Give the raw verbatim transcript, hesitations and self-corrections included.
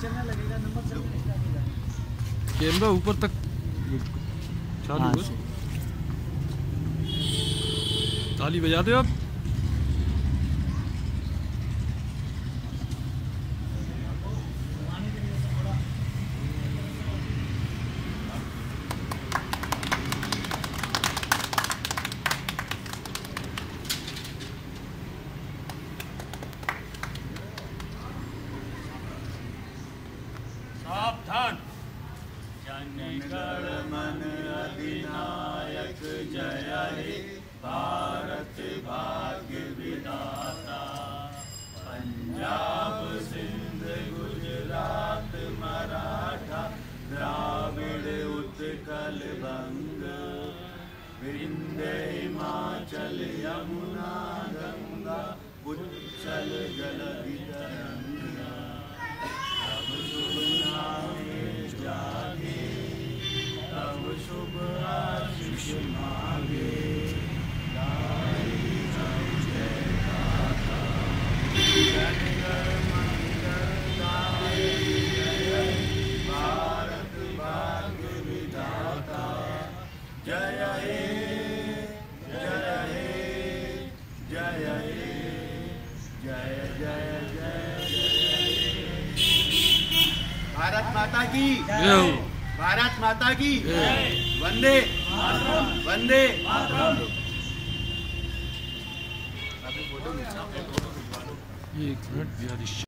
चलने लगेगा, नंबर चलने लगेगा। कैमरा ऊपर तक चालू है। ताली बजा दो आप। सावधान। जनगण मन अधिनायक जय हे भारत भाग्य विधाता। पंजाब सिंध गुजरात मराठा द्राविड़ उत्कल बंग। विंध्य हिमाचल यमुना गंगा उच्चल जलधि तरंगा। तब शुभ नामे जागे, तब शुभ आशीष मांगे। गाई सब जय गाथा, जनगण मंगलदायक जय भारत भाग्य विधाता। जय हे जय हे जय हे जय जय जय जय। भारत माता की जय। भारत माता की वंदे वंदे। ये एक मिनट बिहारी।